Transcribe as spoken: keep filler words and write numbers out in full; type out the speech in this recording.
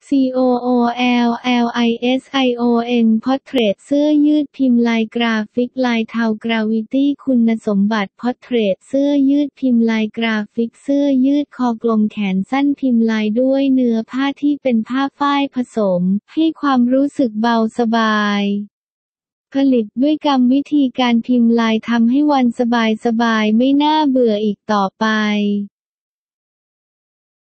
ซี โอ โอ แอล แอล ไอ เอส ไอ โอ เอ็น Portrait เสื้อยืดพิมพ์ลายกราฟิกลายเทา Gravity คุณสมบัติ Portrait เสื้อยืดพิมพ์ลายกราฟิกเสื้อยืดคอกลมแขนสั้นพิมพ์ลายด้วยเนื้อผ้าที่เป็นผ้าฝ้ายผสมให้ความรู้สึกเบาสบายผลิตด้วยกรรมวิธีการพิมพ์ลายทำให้วันสบายๆไม่น่าเบื่ออีกต่อไป